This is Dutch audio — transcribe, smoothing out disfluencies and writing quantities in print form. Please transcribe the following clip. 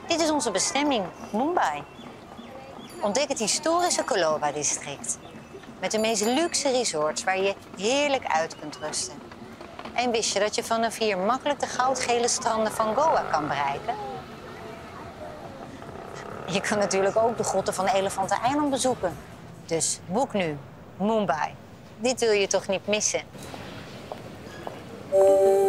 Dit is onze bestemming, Mumbai. Ontdek het historische Colaba-district. Met de meest luxe resorts waar je heerlijk uit kunt rusten. En wist je dat je vanaf hier makkelijk de goudgele stranden van Goa kan bereiken? Je kan natuurlijk ook de grotten van Elefanteneiland bezoeken. Dus boek nu, Mumbai. Dit wil je toch niet missen?